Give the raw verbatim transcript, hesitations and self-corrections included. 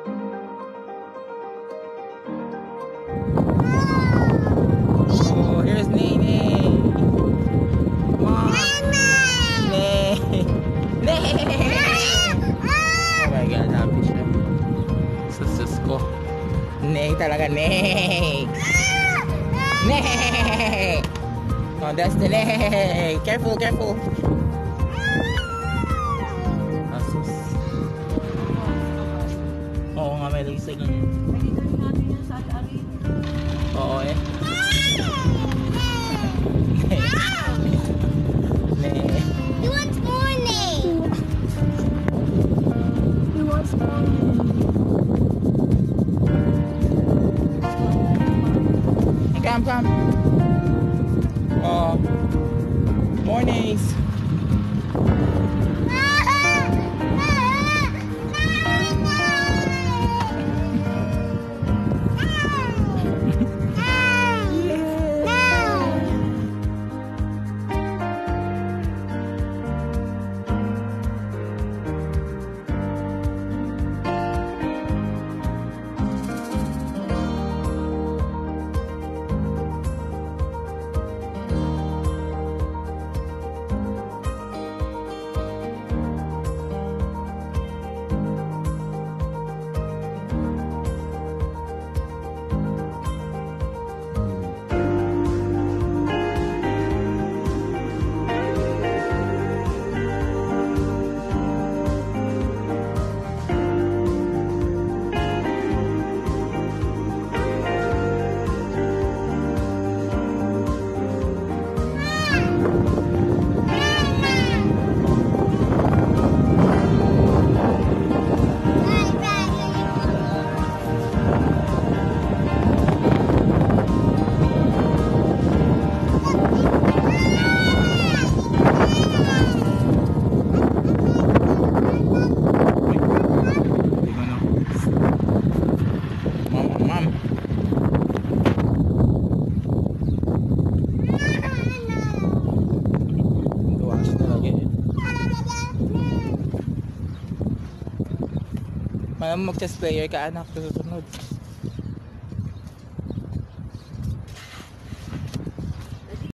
Oh, here's Nene. Mom. Nene. Nene. Oh my God, happy siya. Sus ko. Nene talaga, Nene. Nene. Oh, that's the Nene. Careful, careful. Asus. Oo nga, may lagi sa ganyan. Oo eh. Nee. He wants more name. He wants more. Come, come. Oh. Mornings. Malam mag-chess player ka anak, susunod.